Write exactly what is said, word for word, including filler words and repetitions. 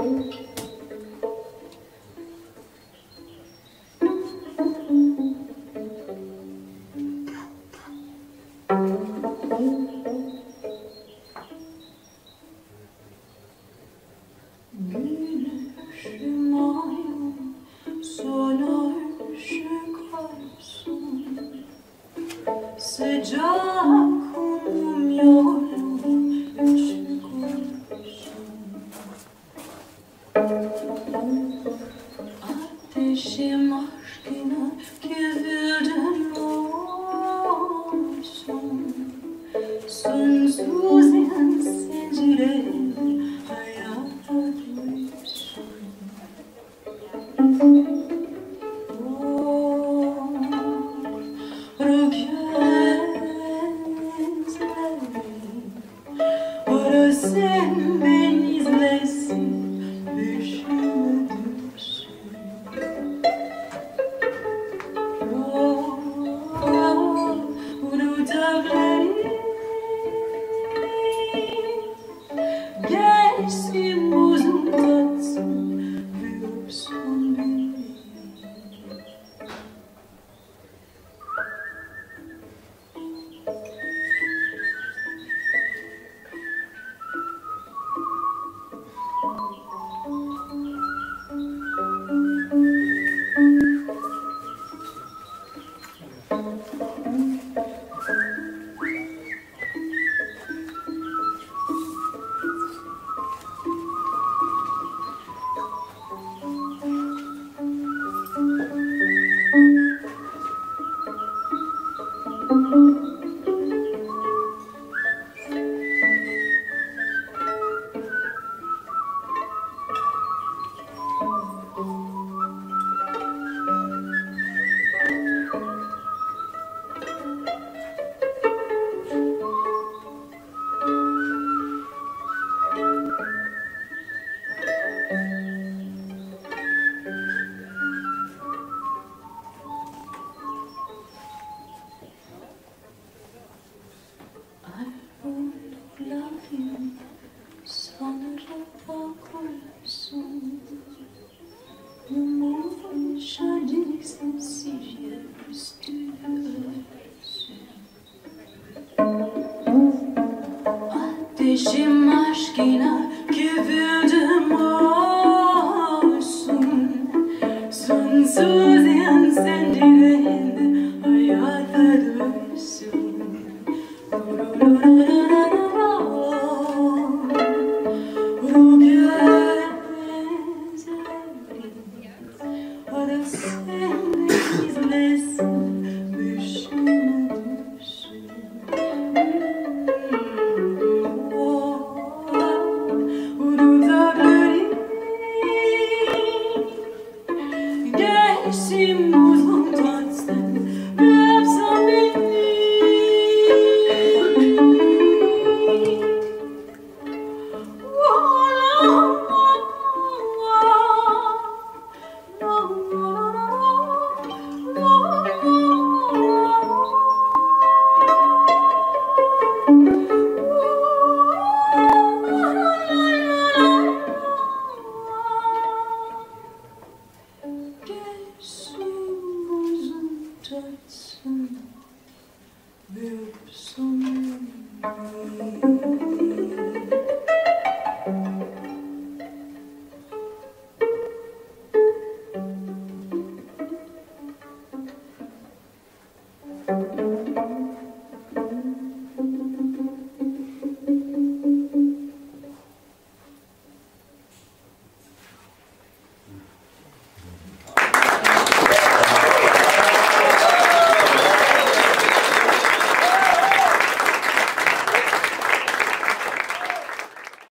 Güneşim ayım solar çıkarsın, sıcak umum yolum ışık olsun. Ateşim aşkına kıvıldım olsun, sonsuz yansıcılarım hayata duysun. Oh, ruh gözlerim, orası ben izlesin, düşümü düşsün. Oh, ruh dağlarım, gelsin buzun tatsın, büyüsün beni. Ateşim aşkına kıvıldım olsun, sonsuz yansın dileğinde hayata duysun. Ruh gözlerim, orası seni izlesin, düşümü düşsün. Gelsin buzun tatsın, öpsen beni. Gelsin buzun tatsın, öpsen